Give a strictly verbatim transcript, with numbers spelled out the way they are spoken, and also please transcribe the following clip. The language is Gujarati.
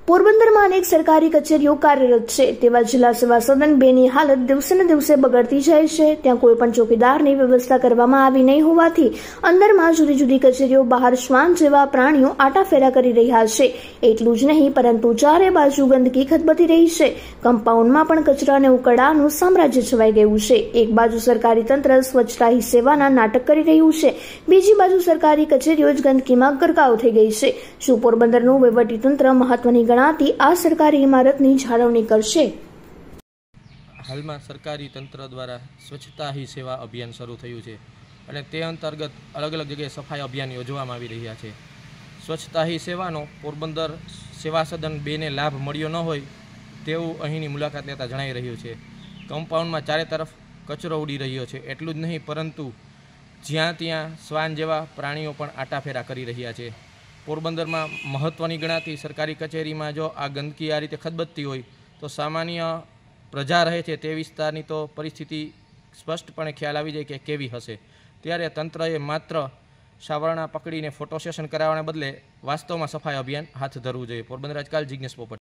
પોરબંદરમાં અનેક સરકારી કચેરીઓ કાર્યરત છે, તેવા જિલ્લા સેવા સદન બે ની હાલત દિવસે ને દિવસે બગડતી જાય છે। ત્યાં કોઈ પણ ચોકીદારની વ્યવસ્થા કરવામાં આવી નહીં હોવાથી અંદરમાં જુદી જુદી કચેરીઓ બહાર શ્વાન જેવા પ્રાણીઓ આટાફેરા કરી રહ્યા છે। એટલું જ નહીં, પરંતુ ચારે બાજુ ગંદકી ખદબદી રહી છે। કમ્પાઉન્ડમાં પણ કચરા અને ઉકરડાનું સામ્રાજ્ય છવાઈ ગયું છે। એક બાજુ સરકારી તંત્ર સ્વચ્છતા હી સેવાના નાટક કરી રહ્યું છે, બીજી બાજુ સરકારી કચેરીઓ જ ગંદકીમાં ગરકાવ થઈ ગઈ છે। શું પોરબંદરનું વહીવટી તંત્ર મહત્વની ગણાતી આ સરકારી ઇમારતની જાળવણી કરશે? હાલમાં સરકારી તંત્ર દ્વારા સ્વચ્છતા હી સેવા અભિયાન શરૂ થયું છે અને તે અંતર્ગત અલગ અલગ જગ્યાએ સફાઈ અભિયાન યોજવામાં આવી રહ્યા છે। સ્વચ્છતા હી સેવાનો પોરબંદર સેવા સદન બે ને લાભ મળ્યો ન હોય તેવું અહીંની મુલાકાત લેતા જણાઈ રહ્યું છે। કમ્પાઉન્ડમાં ચારે તરફ કચરો ઉડી રહ્યો છે। એટલું જ નહીં, પરંતુ જ્યાં ત્યાં શ્વાન જેવા પ્રાણીઓ પણ આટાફેરા કરી રહ્યા છે। પોરબંદરમાં મહત્ત્વની ગણાતી સરકારી કચેરીમાં જો આ ગંદકી આ રીતે ખદબદતી હોય તો સામાન્ય પ્રજા રહે છે તે વિસ્તારની તો પરિસ્થિતિ સ્પષ્ટપણે ખ્યાલ આવી જાય કે કેવી હશે। ત્યારે તંત્રએ માત્ર સાવરણા પકડીને ફોટો સેશન કરાવવાના બદલે વાસ્તવમાં સફાઈ અભિયાન હાથ ધરવું જોઈએ। પોરબંદર આજકાલ જિજ્ઞેશ પોપટ।